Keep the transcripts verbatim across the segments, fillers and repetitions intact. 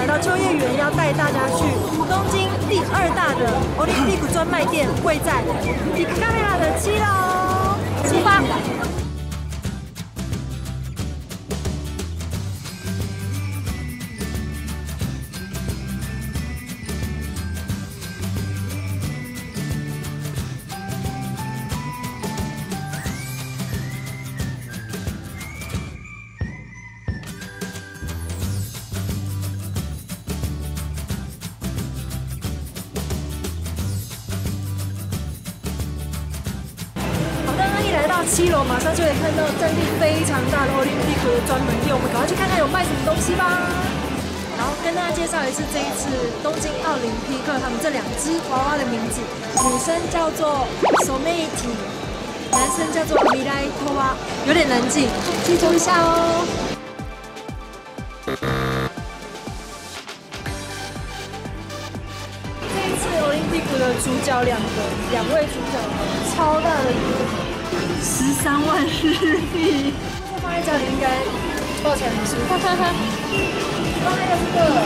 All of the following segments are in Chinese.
到秋叶原，要带大家去东京第二大的 Olympic 专卖店，位在 ビッグカメラ的七楼。出发！七楼马上就可以看到占地非常大的 Olympic 的专门店，我们赶快去看看有卖什么东西吧。然后跟大家介绍一次这一次东京奥林匹克他们这两只娃娃的名字，女生叫做 Someiti， 男生叫做 Mirai Towa， 有点难记，记住一下哦。这一次 Olympic 的主角两个，两位主角超大的一个。十三万日币，这放在家里应该抱起来很舒服。哈哈哈。然后还有这个，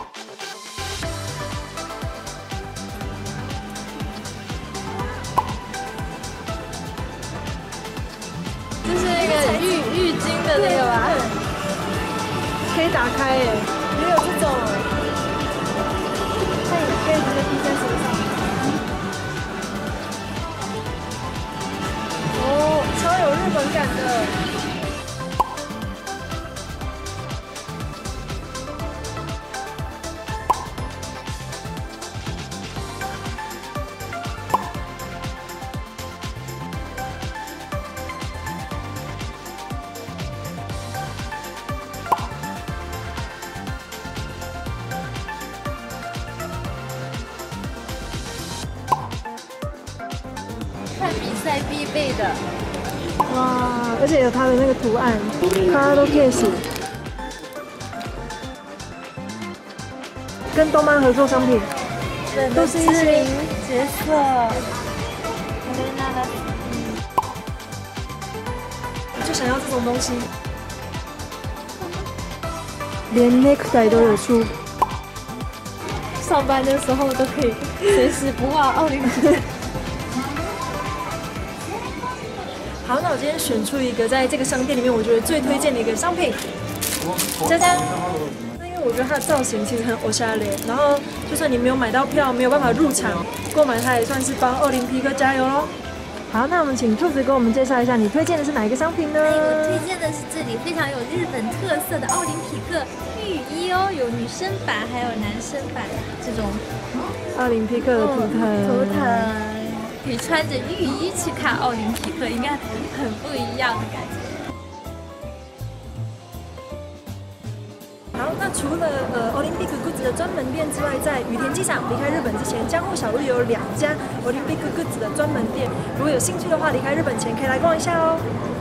这是那个浴浴巾的那个吧？可以打开耶，也有这种，它也可以直接披在身上。超有日本感的， 看比赛必备的。 哇！而且有它的那个图案 ，card case， 跟动漫合作商品，都是一些角色。 就想要这种东西，连 necktie 都有出。 上班的时候都可以随时不忘奥林匹克。 好，那我今天选出一个在这个商店里面我觉得最推荐的一个商品，짜잔。那因为我觉得它的造型其实很おしゃれ，然后就算你没有买到票，没有办法入场购买，它也算是帮奥林匹克加油喽。好，那我们请兔子给我们介绍一下，你推荐的是哪一个商品呢？ 我推荐的是这里非常有日本特色的奥林匹克浴衣哦，有女生版还有男生版这种奥林匹克的图腾。 图腾。可以穿着浴衣去看奥林匹克，应该很不一样的感觉。 好，那除了呃 Olympic Goods 的专门店之外，在羽田机场离开日本之前，江户小路有两家 Olympic Goods 的专门店，如果有兴趣的话，离开日本前可以来逛一下哦。